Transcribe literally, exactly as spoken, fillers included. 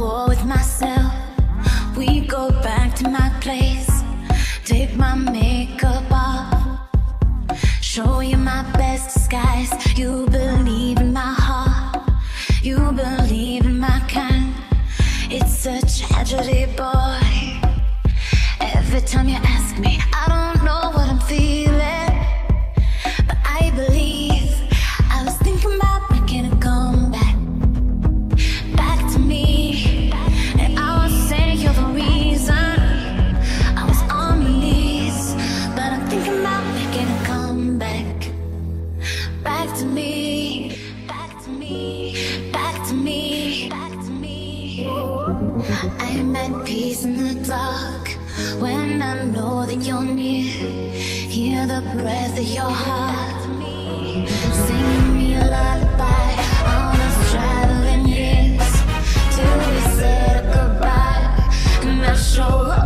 war with myself. We go back to my place, take my makeup off, show you my best disguise. You believe in my heart, you believe in my kind. It's a tragedy, boy. Every time you ask me, I don't know what I'm feeling, but I believe. I was thinking about making a comeback, back to me. And I was saying you're the reason I was on my knees, but I'm thinking about making a comeback, back to me, back to me, back to me, back to me. I'm at peace in the dark when I know that you're near. Hear the breath of your heart singing me a lullaby on us traveling years till we said goodbye. And I show up